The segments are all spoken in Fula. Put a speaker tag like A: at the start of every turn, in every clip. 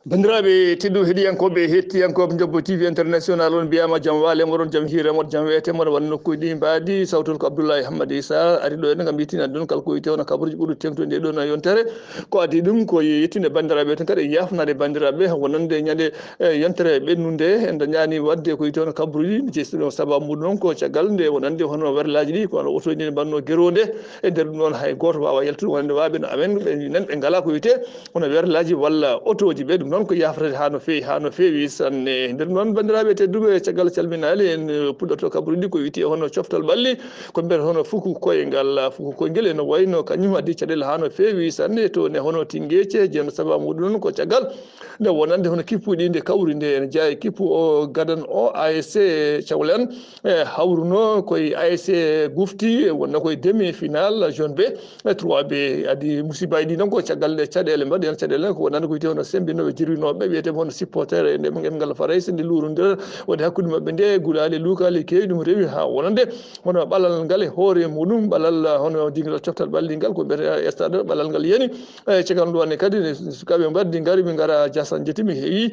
A: bandiraɓe teddu heɗiyankoɓe hettiyankoɓe Ndjobbo TV international on mbiyama jaam waale moɗon jaam hiire moɗo jaam weete moɗo wonno nokkuji ɗi mbaadi Saotowol ko Abdoulaye Sarr ari ɗo ene gam yettinade ɗon kala ko wiyete wona kabaruuji ɓurɗo tengtude nde ɗo no yontere ko adi ɗum ko yettinde bandiraɓe tan kadi yafnade bandiraɓe wonande ñande yontere ɓennude en dañani wadde ko wiyete wona kabaruuji jeesuɗo sababu muɗum noon ko caggal nde wonande hono werlaji ɗi kono otoji ɗi mbanno gueronde e nder ɗum noon hay goto wawa yaltude wonande waɓe no amen ɓe nan ɓe ngala ko wiyete hono werlaji walla otoji ɓe ɗum noon ko yafrede ha no fewi sanne nder noon bandiraɓe tedduɓe caggal calminali en puɗɗoto kabaruuji ko wiyete hono coftal ɓalli ko mbiyata hono fuku koyngel ene wayno kañum addi caɗele ha no fewi sanne to ne hono Tinguece jeeno sababu muɗum noon ko caggal nde wonande hono kippuɗi nde kawri nde ene jeeya kippu o gadan o ASC Thiawlène hawruno koye ASC Gufti wonno koye demi final jaune B 3B adi musibaji ɗi noon ko caggal nde caɗele mbaɗi hen caɗele ko wonande ko wiyete hono sembinoɓe jirwinoɓe wiyete hono supporter e nde ngal farayse nde luurodira wonde hakkude mabɓe nde gulali luukali kewi ɗum rewi ha wonande hono ɓalal ngal e hoore muɗum ɓalal hono dingal coftal ɓalli ngal ko mbiyete stade ɓalal ngal yani caggal ɗum kadi sukaɓe mbaddi ngari ɓe gara jasan jettimi heewi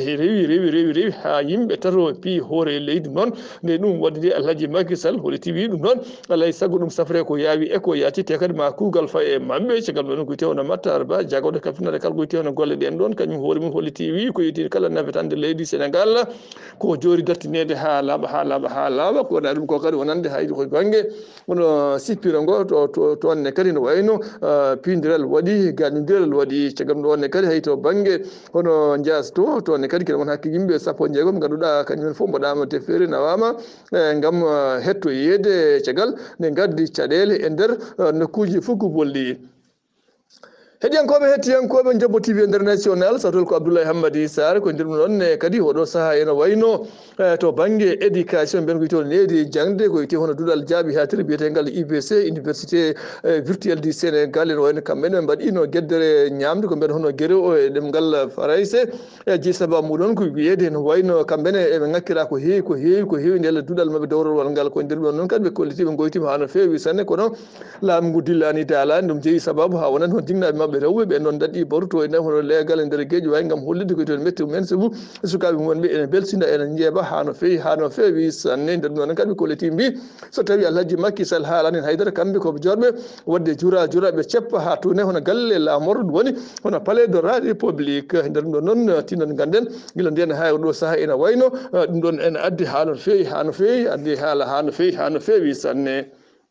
A: rewi ha yimɓe tato pi hoore leydi noon nde ɗum wadde nde Alhaji Macky Sall holiti wi ɗum noon alay saago ɗum safre ko yaawi e ko yati te kadi ma kuugal faye e mabɓe caggal ɗum ko wiyete hono Matar Ba jagoɗo kafinade kala ko wiyete hono golle ɗen ɗon kañum hoore mum holliti wi ko yiti kala nafetande leydi Sénégal ko jori dartinede ha laaɓa ko waɗa ɗum ko kadi wonande haydi koye banggue wono sippira ngo toonne kadi no wayno pindiral waɗi gaɗodiral waɗi caggal ɗum ɗonne kadi hay to banggue hono Dias toonne kadi kene won hakke yimɓe sappo e jeegom ganduɗa kañumen fof mbaɗama deftere nawama gam hetto yeede caggal nde gaddi caɗele e nder nokkuji fof ko bolli heɗiyankoɓe hettiyankoɓe Ndjobbo TV international Saotowol ko Abdoulaye Sarr ko nder ɗum ɗon kadi oɗo saaha ene wayno to banggue éducation mbiyen ko wiyete hono needi jangde ko wiyete hono duɗal jaaɓi ha tiri biyetegal UBC université virtuelle du Sénégal ene wayno kamɓene ɓe mbaɗino gueddere ñamde ko mbiyata hono guere o e ɗemgal farayse jeeyi sababu muɗon ko wiyede no wayno kamɓene eɓe ngakkira ko heewi ndele duɗal mabɓe dowrowal ngal ko nder ɗum noon kadi ɓe kolliti ɓe goytima ha no fewi sanne kono laamu ngu dillani daalani ɗum jeeyi sababu ha wonani hono jinnaɓe mabɓe rewɓe ɓe noon daɗɗi baruto e nder hono leegal e nder gueƴi wawi gam hollide ko wiyete métti mumen sabu sukaɓe mumen ɓe ene belsinda ene jeeɓa ha no fewi sanne nder ɗum noon kadi ɓe kolliti mbi so tawi Alhaji Macky Sall haalani haydara kamɓe koɓe jorɓe wadde jura ɓe ceppa ha tune hono galle lamorɗo ɗum woni hono palais de la république nder ɗum ɗo noon tinnon ganden guila nden ha oɗo saaha ene wayno ɗum ɗon ene addi ha no fewi addi haala ha no fewi sanne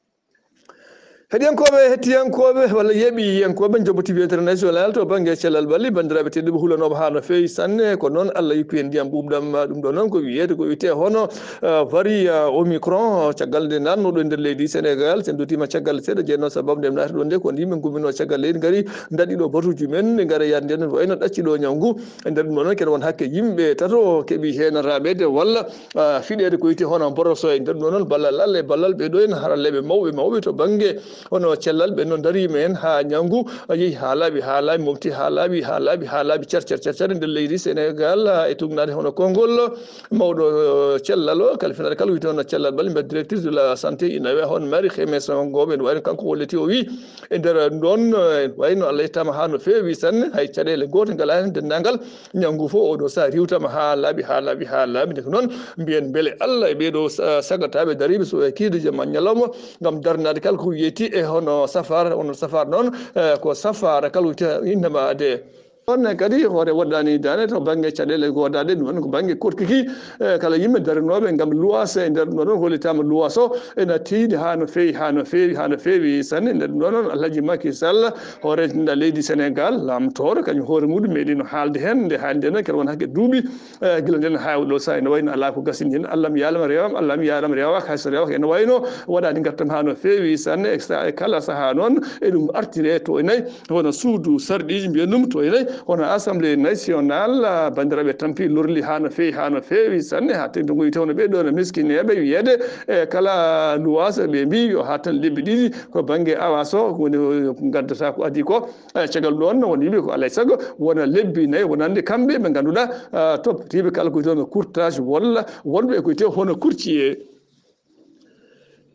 A: heɗiyankoɓe hettiyankoɓe walla yeeɓiyankoɓe Ndjobbo TV international to banggue cellal ɓalli bandiraɓe tedduɓe hulanoɓe ha no fewi sanne ko noon Allah yippi en ndiyam ɓuɓɗam ɗum ɗo noon ko wiyede ko wiyete hono vari omicron caggal nde nannoɗo e nder leydi Sénégal sen duttima caggal seeɗa jeeyno sababu nde naati ɗo nde kono yimɓe gummino caggal leydi gaari daɗɗiɗo batuji men ɓe gaara yaade nden wayno ɗacciɗo ñawgu e nder ɗum ɗo noon kene won hakke yimɓe tato keeɓi hen raɓede walla fiɗede ko wiyete hono boroso e nder ɗum ɗo noon ballal Allah e ballal ɓeɗo en haralleɓe mawɓe to banggue hono cellal ɓe noon darima en ha ñawgu yeehi ha laaɓi mofti ha laaɓi car nder leydi Sénégal e tugnade hono konngol mawɗo cellal o kalfinade kala wiyete hono cellal ɓalli mbiyat directrice de la santé inawe hono Marie Khemesse Ngom en wayno kanko holliti o wi e nder ɗon wayno Allah yettama ha no fewi sanne hay caɗele goto ngala hen dendagal ñawgu fof oɗo saaha riwtama ha laaɓi nde ko noon mbiyen beele Allah e ɓeɗo sagataɓe dariɓe so e kiido jamma ñalawma gam darnade kala ko wiyeti e hono safar noon ko safara kala wiyete innama de on kadi hoore waɗɗani dane to banggue caɗele godade ɗum woni ko banggue korkiki kala yimɓe darinoɓe gam luwas e nder ɗum ɗo noon hollitama luwas o ene tiiɗi ha no fewi sanne nder ɗum ɗo noon Alhaji Macky Sall hoore leydi Sénégal lamtoro kañum hoore muɗum meeɗino haalde hen nde haalde noon kene won hakke duuɓi guila nden ha ɗo sa ene wayno ala ko gasini hen Allah mi yaalama rewam Allah mi yarama rewaka hayso rewaka ene wayno waɗani gartam ha no fewi sanne e kala saaha noon e ɗum artire to enayi hono suudu sarɗiji mbiyen ɗum to enayi hono assemblée nationale bandiraɓe tampi lorli ha no fewi sanne ha tengde go wiyete hono ɓeɗo no miskineɓe wiyede e kala luwas ɓe mbi yo ha tan lebbi ɗiɗi ko banggue awas o woni gaddata ko adi ko caggal ɗon won yimɓe ko alay saago wona lebbi nayyi wonande kamɓe ɓe ganduɗa toptiɓe kala ko wiyete hono courtage walla wonɓe ko wiyete hono courtier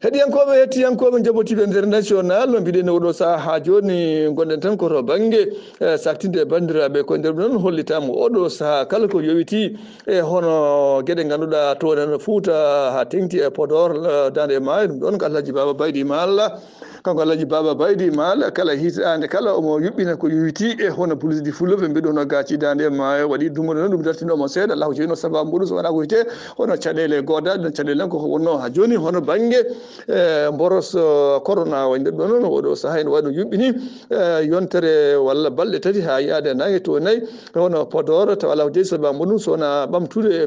A: heɗiyankoɓe hettiyankoɓe Ndjobbo TV international no mbiɗen oɗo saaha ha joni gonɗen tan koto banggue saktinde bandiraɓe ko nder noon hollitama oɗo saaha kala ko yowiti hono gueɗe ganduɗa toon hen Fouta ha tengti e Podor Dande Maayo ɗum ɗon ko Alhaji Baba Baydy Mal kanko Alhaji Baba Baydy Mal kala hitande kala omo yuɓɓina ko yowiti e hono buluji Fulɓe mbiɗo hono gaci Dande Maayo waɗi dumude noon ɗum dartinomo seeɗa Allah ko joyino sababu muɗum so wona ko yite hono caɗele godaɗe ɗon caɗele ko wonno ha joni hono banggue boros corona o nder ɗo noon oɗo saaha ene waɗi no yuɓɓini yontere walla balɗe tati ha yaade nayyi to nayyi hono Podor taw ala ko jeeyi sababu muɗum so wona ɓamtude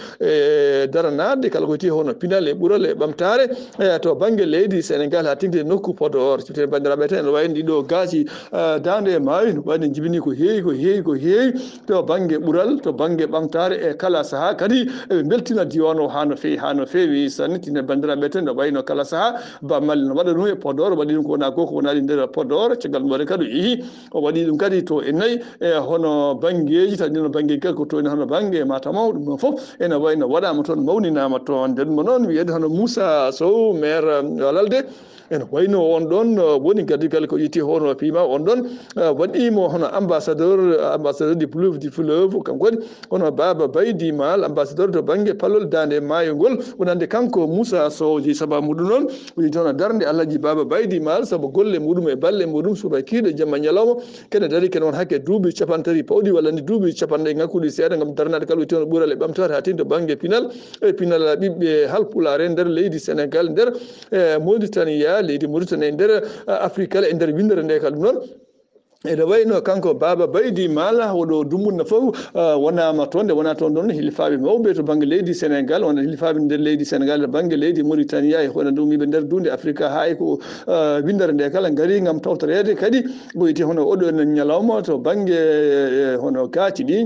A: e daranade kala ko yiti hono pinal e ɓuural e ɓamtare to banggue leydi Sénégal ha tengti nokku Podor cifte bandiraɓe tan ene wayno ɗiɗo gaci Dande Maayo no waɗi jibini ko heewi to banggue ɓuural to banggue ɓamtare e kala saaha kadi eɓe beltina diwan o ha no fewi sanne tinde bandiraɓe tan ne wayno kala saaha bammal no waɗa ɗum e Podor waɗi ɗum ko wona goho ko wonani nder Podor caggal ɗum waɗi kadi o yeehi o waɗi ɗum kadi to e nayyi e hono banggueji tan ɗino banggueji kadi ko toni hono banggue Matam o ɗum ɗon foof ene wayno waɗama toon mawninama toon nden mo noon wiyede hono Moussa Sow maire Walalde ene wayno on ɗon woni gaddigal ko yitti hono pima on ɗon waɗimo hono ambassadeur du fleuve kanko waɗi hono Baba Baydy Mal ambassadeur to banggue palol Dande Maayo ngol wonande kanko Moussa Sow ji sababu muɗum noon woni toon darde Alhaji Baba Baydy Mal saabu golle muɗum e balle muɗum subakiɗe jamma ñalawma kene daari kene won hakke duuɓi capantati pawɗi walla ni duuɓi capanɗe ngakkuɗi seeɗa gam darnade kala wiyete hono ɓuural e ɓamtare ha tinde banggue pinal ɓiɓɓe halpulare nder leydi Sénégal nder Mauritania leydi Mauritanie e nder Afrique kala e nder windere nde kala ɗum noon ene wayno kanko Baba Baydy Mal oɗo dumunna foof wonama toon nde wona toon ɗon hilfaɓe mawɓe to banggue leydi Sénégal wona hilfaɓe nder leydi Sénégal banggue leydi Mauritania e hono ɗumiɓe nder dunde Afrique ha e ko windere nde kala gaari gam tawtorede kadi ko yiti hono oɗo ñalawma to banggue hono gaci ɗi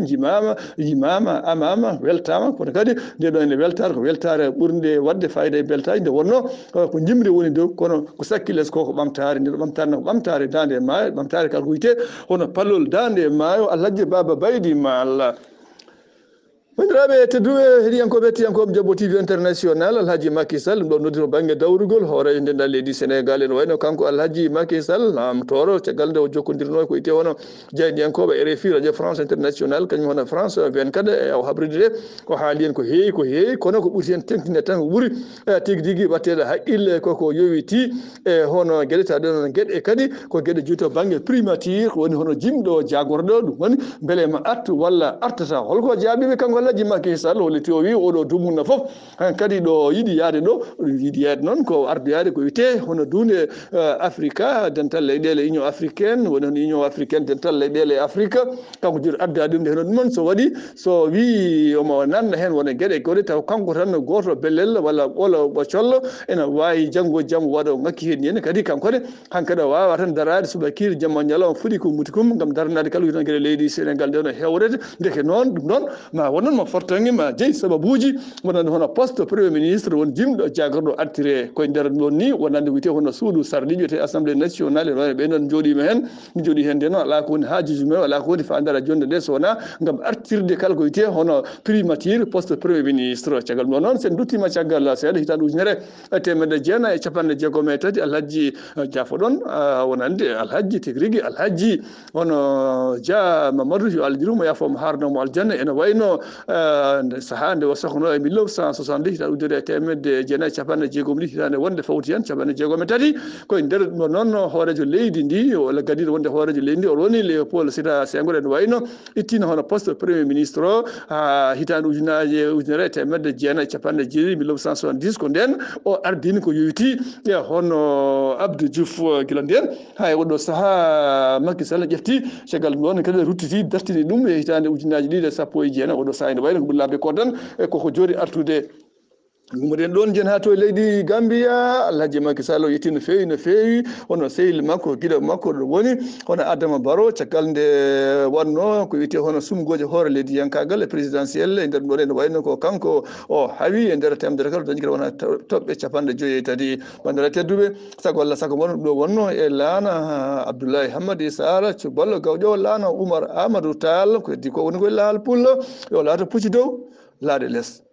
A: yimama amama weltama kono kadi nde ɗo ene weltare ko weltare ɓurde wadde fayida e beltaji nde wonno ko jimri woni dow kono ko sakkiles ko ɓamtare nde ɗo ɓamtare no ko ɓamtare Dande Maayo ɓamtare kala ko hono palol Dande Maayo Alhaji Baba Baydy Mal bandiraɓe tedduɓe heeɗiyankoɓe hettiyankoɓe Ndjobbo TV international Alhaji Macky Sall ɗum ɗo noddi to banggue dawrugol hoore ndendal leydi Sénégal ene wayno kanko Alhaji Macky Sall toro caggal nde o jokkodirno ko yite hono jeyɗiyankoɓe RFI radio France international kañum hono France 24 e o habride de o haali hen ko heewi kono ko ɓuuri hen tengtine tan ko ɓuuri tigui tigui watteɗe haqqille koko yowiti e hono gueɗe tawa ɗen gueɗe kadi ko gueɗe juuto banggue primature ko woni hono jimɗo jagorɗo ɗum woni beele ma artu walla artata holko jaabiɓe kanko Alhaji Macky Sall holiti o wi oɗo dumunna foof kadi ɗo yiiɗi yaade ɗo yiiɗi yaade noon ko ardu yaade ko wiyete hono dunde Africa dental leyɗele Union africaine woni hono Union africaine dental leyɗele Afrique kanko joni addade ɗum nde hono ɗum noon so waɗi so wi omo nanna hen wona gueɗe goɗe taw kanko tan goto bellel walla ɓolo collo ene wawi janggo e jaam waɗa ngakki hen ni kadi kanko ne hankkadi o wawa tan darade subakire jamma ñalawma fuɗi ko muti kum gam darnade kala witan gueɗe leydi Sénégal nde no hewrede deke noon ɗum noon ma wonon mo fortangi ma jeeyi sababuji wonande hono poste premier ministre won jimɗo jagorɗo artire koye nder ɗon ni wonande wiyete hono suudu sarɗi wiyete assemblée nationale e ɓe noon joɗima hen mi joɗi hen nde noon ala ko woni hajuji mumen ala ko woni fandara jonde nde so wona gam artirde kala ko wiyete hono primature poste premier ministre caggal ɗum noon sen duttima caggal seeɗa hitande ujunere temedde jeenayyi e capanɗe jeegom e tati Alhaji Diafo ɗon wonande Alhaji tigui rigui Alhaji hono Dia Mamadou yo Allah juurimo yafomo harnomo aljanna ene wayno saaha nde o sahno e 1970 hitande ujunere temedde jeenayyi capanɗe jeegom ɗi hitande wonde fawti hen capanɗe jeegom e tati koye nder ɗum noon hoorejo leydi ndi walla gadiɗo wonde hoorejo leydi ndi o woni Léopold Sédar Senghor ene wayno ittino hono poste premier ministre o ha hitande ujunere temedde jeenayyi capanɗe jeeɗiɗi 1970 ko nden o ardini ko yowiti e hono Abdou Diouf guila nden hay oɗo saaha Macky Sall ƴefti caggal ɗum ɗon kadi ruttiti dartini ɗum e hitande ujunaji ɗiɗi e sappo e jeenayyi oɗo saaha ene wayno ko ɓullaɓe ko tan e koko jooɗi artude gummoɗen ɗon jen ha to leydi Gambia Alhaji Macky Sall o yetti no fewi hono sehil makko guiɗo makko ɗo woni hono Adama Barrow caggal nde wanno ko wiyete hono sumgoje hoore leydi yankagal e présidentiel e nder ɗon ene wayno ko kanko o hawi e nder temedere kala dañi kadi wona toɓɓe capanɗe joyi e tati bandira tedduɓe sago Allah sago moon ɗo wonno e laana Abdoulaye Sarr cuballo gawƴo laana Oumar Amadou Tall ko heddi ko woni koye laal pullo yo laato pucci dow laaɗe less